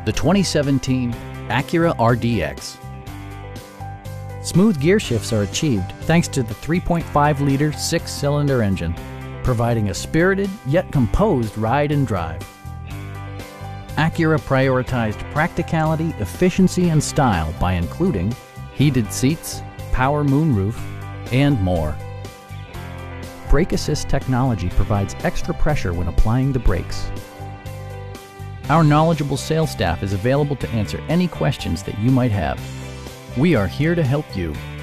the 2017 Acura RDX. Smooth gear shifts are achieved thanks to the 3.5-liter six-cylinder engine, providing a spirited yet composed ride and drive. Acura prioritized practicality, efficiency, and style by including heated seats, power moonroof, and more. Brake assist technology provides extra pressure when applying the brakes. Our knowledgeable sales staff is available to answer any questions that you might have. We are here to help you.